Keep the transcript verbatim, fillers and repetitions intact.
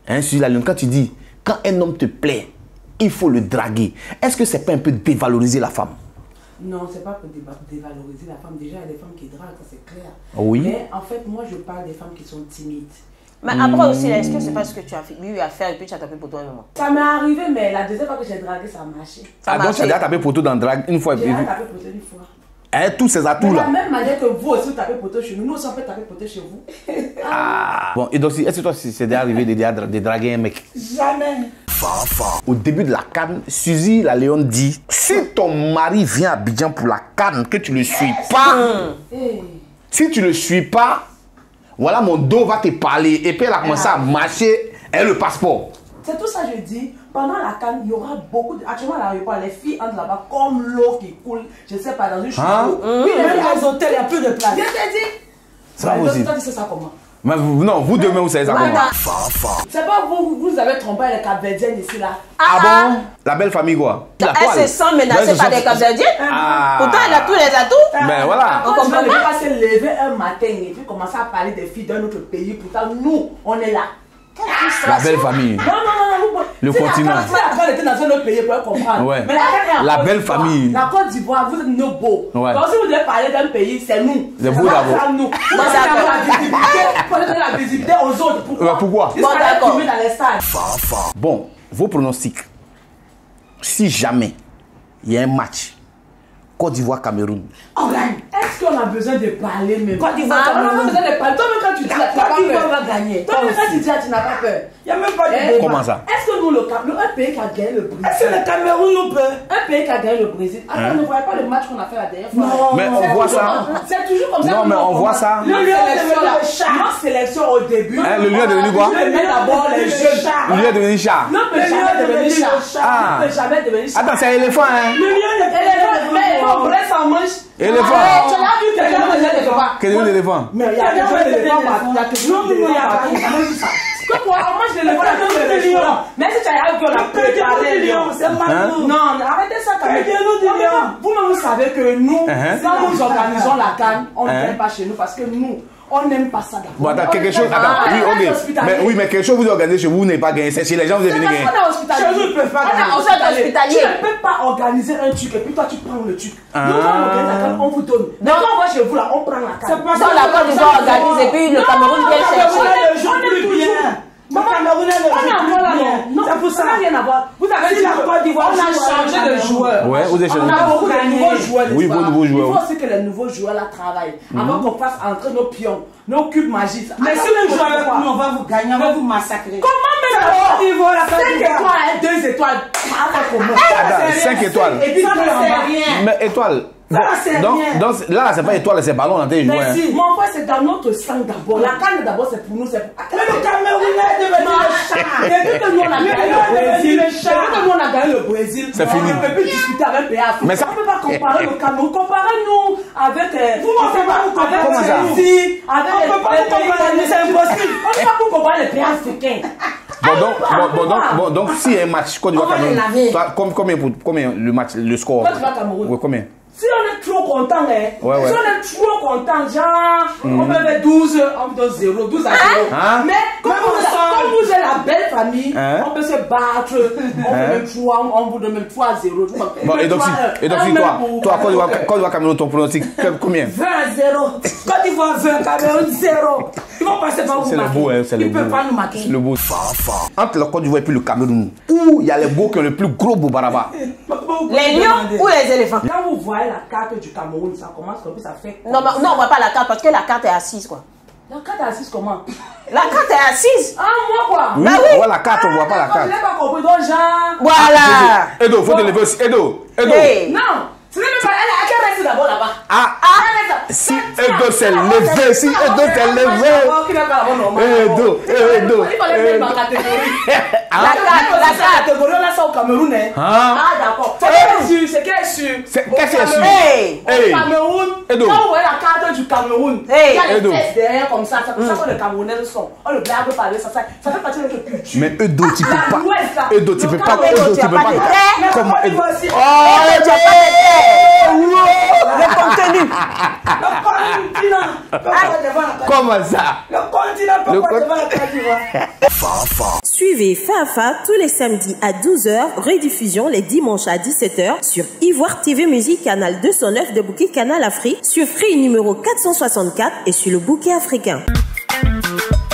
Hein, sur la ligne, quand tu dis, quand un homme te plaît, il faut le draguer. Est-ce que c'est pas un peu dévaloriser la femme? Non, c'est pas pour dévaloriser la femme. Déjà, il y a des femmes qui draguent, ça c'est clair. Oui. Mais en fait, moi, je parle des femmes qui sont timides. Mais après aussi, est-ce que c'est pas ce que tu as eu à faire et puis tu as tapé pour toi et moi? Ça m'est arrivé, mais la deuxième fois que j'ai dragué, ça a marché. Ça Ah, donc tu as déjà tapé poteau dans le drague une fois et J'ai puis. déjà tapé poteau une fois. Hein, tous ces atouts De là. la même manière que vous aussi vous tapez poteau chez nous, nous aussi on peut taper poteau chez vous. Ah. Bon, et donc, est-ce que toi, c'est déjà arrivé de, de, de draguer un mec? Jamais. Au début de la canne, Suzy la Léon dit, si ton mari vient à Abidjan pour la canne, que tu ne le suis pas, Hey. si tu ne le suis pas, voilà mon dos va te parler. Et puis elle a commencé à marcher, et le passeport. C'est tout ça que je dis. Pendant la canne, il y aura beaucoup de... Actuellement, à l'aéroport, les filles entrent là-bas comme l'eau qui coule, je sais pas, dans une chute Hein? d'eau. Oui, Mmh. même dans les hôtels, il n'y a plus de place. Je t'ai dit. Ça Ouais, aussi. toi, tu sais ça comment? Mais vous, non, vous deux, vous savez ça comment? C'est pas vous, vous avez trompé les Capverdiennes ici là. Ah bon? La belle famille quoi? La Elle toile. se sent menacée Ouais, par je des sens- Capverdiens. Ah. Pourtant, elle a tous les atouts. Ben voilà. Quand tu ne peux pas se lever un matin et puis commencer à parler des filles d'un autre pays, pourtant nous, on est là. La belle famille. Non, non, non, non. Le si continent. La, si la canne était dans un autre pays, pour comprendre. Ouais. Mais la canne est en La Côte belle d'Ivoire. famille. La Côte d'Ivoire, vous êtes nos beaux. Ouais. Donc si vous devez parler d'un pays, c'est nous. C'est vous pas d'abord. ça, nous. Moi, ça donne la visibilité. Pour donner la visibilité aux autres. Pourquoi? Ouais, pourquoi? Ils Bon, sont d'accord. allés filmer dans les stades. Bon, vos pronostics. Si jamais il y a un match, Côte d'Ivoire-Cameroun. On gagne. Est-ce qu'on a besoin de parler même? Côte d'Ivoire, Ah, on n'a pas Cameroun. besoin de parler. Toi-même quand tu dis là, tu n'as pas Côte d'Ivoire peur. va gagner. Toi-même quand tu dis là, tu n'as pas peur. Il n'y a même pas de Eh, débat. Comment ça? Est-ce que nous, le Cameroun, un pays qui a gagné le Brésil, Est-ce que le Cameroun nous peut? un pays qui a gagné le Brésil, attends, Hein? ne voyez pas le match qu'on a fait la dernière fois? Non. Mais on C'est voit toujours ça. comme- C'est toujours comme ça. Non, que mais nous, on voit commence. ça. Notre Le lion est sélection, devenu là, le chat. notre sélection au début. Hein, le lion est devenu quoi? Je mets d'abord les Le jeunes. chat. Le lieu est devenu chat. Non, Le mais lion jamais est devenu devenu chat. le chat. Ah. Ne jamais devenu chat. Attends, c'est éléphant, hein? Le lion n'est pas Éléphant, mais on reste en manche. Éléphant. Ah, tu l'as vu quelqu'un déjà quelque part? Quel est l'éléphant? Mais il y a quelque chose d'éléphant partout. Il y a quelque chose d'éléphant partout. On a même vu ça. Pourquoi on mange l'éléphant dans tous les restaurants? Mais si tu as vu, on a préparé le lion. c'est Manu. Non, arrêtez ça quand même. Perdez-nous du lion. Vous-même, vous savez que nous, Uh-huh. quand nous organisons la canne, on ne Uh-huh. vient pas chez nous parce que nous, on n'aime pas ça d'abord. Bon, attends, On quelque est chose. pas- Attends, on oui, est pas ok. hospitalier. Mais oui, mais quelque chose vous organisez chez vous, vous n'avez pas gagné. C'est chez les gens, vous avez C'est venu parce gagner. qu'on est hospitalier. Chez nous, ils peuvent pas On est gagner. hospitalier. hospitalier. Tu ne peux pas organiser un truc et puis toi tu prends le truc. Nous, Ah. on organise la canne, on vous donne. Mais quand on va chez vous là, on prend la canne. C'est pas Dans la Côte d'Ivoire organise et puis le Cameroun vient Le chercher. Cameroun On ne joue est plus toujours- bien. Le Cameroun ne On est joue encore là, plus non. bien. Non, C'est pour ça ça. n'a rien à voir. Vous avez Si dit la que Côte d'Ivoire on a joue changé avec de le joueur. Ouais, vous avez changé On de a joueur. beaucoup de Gagné. nouveaux joueurs. Oui, n'est-ce vos pas? nouveaux joueurs. Il faut aussi que les nouveaux joueurs là travaillent. Avant qu'on fasse entrer nos pions, nos cubes magiques. Mais si vous jouez avec nous, on va vous gagner, on va vous massacrer. Comment La même Côte d'Ivoire, la Côte cinq d'Ivoire. étoiles, deux étoiles. Ah, ça comment? Attends, cinq étoiles. Et puis Ça deux ne en sert bas. rien. Mais étoile. Ça, c'est donc, rien. donc, là, c'est pas étoile, c'est ballon dans tes joueurs. hein. Merci. Mon frère, c'est dans notre sang d'abord. La canne d'abord, c'est pour nous. C'est pour... Mais le Cameroun est devenu le chat. Depuis que nous on a Le gagné lion le est devenu Brésil, le depuis chat. que nous on a gagné le Brésil, C'est on fini. ne peut plus discuter avec un pays africain. Mais ça- On ne peut pas comparer le Cameroun. Comparez-nous avec. euh, Vous ne pouvez pas vous comparer. Comment ça? avec Chelsea, avec On les- peut pas les vous pays comparer, mais c'est impossible. On ne peut pas vous comparer les pays africains. Bon, donc, Ah, bon, bon, donc, ah. bon, donc, si un match, Côte d'Ivoire, On va les Cameroun, laver. toi, com- combien, pour- combien le match, le score? Côte d'Ivoire, Cameroun. Ouais, combien? Si on est trop content, hein, Ouais, ouais. si on est trop content, genre, on peut faire douze, on peut faire zéro, douze à zéro. Hein? Mais comme Même vous, ensemble. comme vous êtes la belle famille, Hein? on peut se battre, on Hein? peut même trois, on vous donne même trois à zéro. Bon, et donc, si, et donc, si toi, toi, Côte d'Ivoire, Côte d'Ivoire, Cameroun, ton pronostic, quel- combien? vingt à zéro. Côte d'Ivoire vingt, Cameroun zéro. Ils vont passer par vous. C'est le marquer. beau, hein, c'est le Ils beau. ne peuvent pas nous marquer. C'est le beau. Entre le Côte d'Ivoire et puis le Cameroun, où il y a les beaux qui ont le plus gros boubaraba? Les lions ou les éléphants? Quand vous voyez la carte du Cameroun, ça commence comme ça fait. Non, mais- non, on voit pas la carte parce que la carte est assise, quoi. La carte est assise comment? La carte est assise. Ah, moi quoi? Oui, Bah oui. on voit la carte, on voit pas la Je carte. n'ai pas compris, donc genre. Voilà. Edo, faut te lever aussi. Edo, Edo. Hey. Non, ce n'est même pas. Elle a qu'à rester d'abord là-bas. Ah, Ah, si Edo s'est levé, si Edo s'est levé. Edo, Edo. Il fallait mettre ma catégorie. La carte, la carte. catégorie, on a ça au Cameroun. Hein. Ah. Ah, d'accord. C'est qu'elle est sûre, c'est qu'elle est sûre. C'est- Au qu'est-ce qu'elle est sûre? Cameroun, Hey. Hey. Au Cameroun, Edo. quand vous voyez la carte du Cameroun, Hey. il y a Edo. les fesses derrière comme ça. C'est pour ça que les Camerounais sont. On le blague parler, ça, ça, ça fait partie de notre culture. Mais Edo, tu peux La pas. l'Ouest, là. Edo, tu Le peux pas. Cameroun, Edo, tu tu as peux pas pas. de tête. Comment Edo? Eh, tu as pas de tête. Le contenu. Le continent peut pas devant la Côte d'Ivoire. Comment ça? Le continent peut Le pas con- devant la Côte d'Ivoire. Suivez Suivez Fafa tous les samedis à douze heures, rediffusion les dimanches à dix-sept heures sur Ivoire T V Musique, canal deux cent neuf de Bouquet Canal Afrique, sur Free numéro quatre cent soixante-quatre et sur le Bouquet africain.